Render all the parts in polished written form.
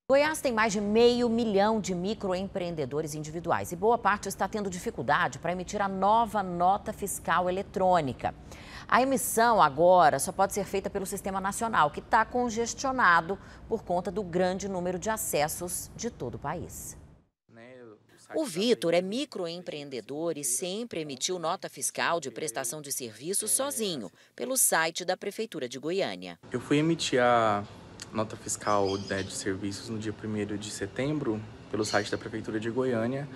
Goiás tem mais de 500 mil de microempreendedores individuais e boa parte está tendo dificuldade para emitir a nova nota fiscal eletrônica. A emissão agora só pode ser feita pelo Sistema Nacional, que está congestionado por conta do grande número de acessos de todo o país. O Vitor é microempreendedor e sempre emitiu nota fiscal de prestação de serviços sozinho, pelo site da Prefeitura de Goiânia. Eu fui emitir a nota fiscal, de serviços no dia 1º de setembro, pelo site da Prefeitura de Goiânia,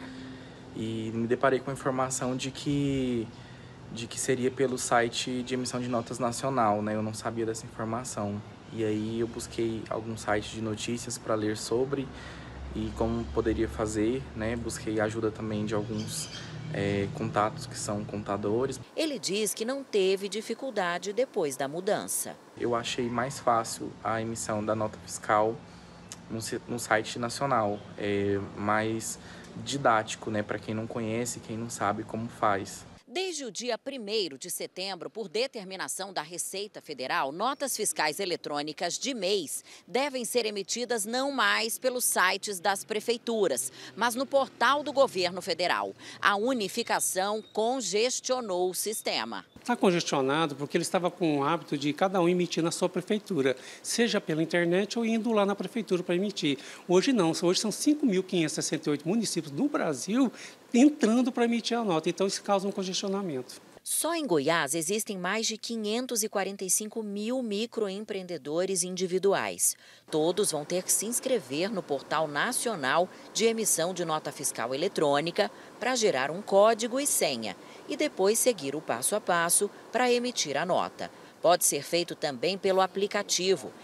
e me deparei com a informação de que seria pelo site de emissão de notas nacional, né? Eu não sabia dessa informação. E aí eu busquei alguns sites de notícias para ler sobre e como poderia fazer, né? Busquei ajuda também de alguns contatos que são contadores. Ele diz que não teve dificuldade depois da mudança. Eu achei mais fácil a emissão da nota fiscal no site nacional, mais didático, né, para quem não conhece, quem não sabe como faz. Desde o dia 1º de setembro, por determinação da Receita Federal, notas fiscais eletrônicas de mês devem ser emitidas não mais pelos sites das prefeituras, mas no portal do governo federal. A unificação congestionou o sistema. Está congestionado porque ele estava com o hábito de cada um emitir na sua prefeitura, seja pela internet ou indo lá na prefeitura para emitir. Hoje não, hoje são 5.568 municípios no Brasil entrando para emitir a nota, então isso causa um congestionamento. Só em Goiás existem mais de 545 mil microempreendedores individuais. Todos vão ter que se inscrever no Portal Nacional de Emissão de Nota Fiscal Eletrônica para gerar um código e senha e depois seguir o passo a passo para emitir a nota. Pode ser feito também pelo aplicativo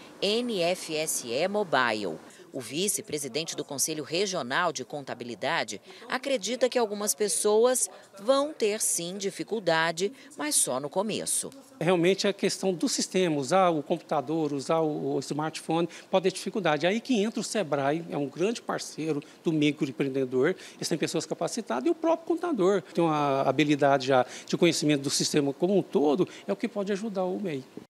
NFSE Mobile. O vice-presidente do Conselho Regional de Contabilidade acredita que algumas pessoas vão ter sim dificuldade, mas só no começo. Realmente a questão do sistema, usar o computador, usar o smartphone, pode ter dificuldade. Aí que entra o Sebrae, é um grande parceiro do microempreendedor, eles têm pessoas capacitadas e o próprio contador tem uma habilidade já de conhecimento do sistema como um todo, é o que pode ajudar o MEI.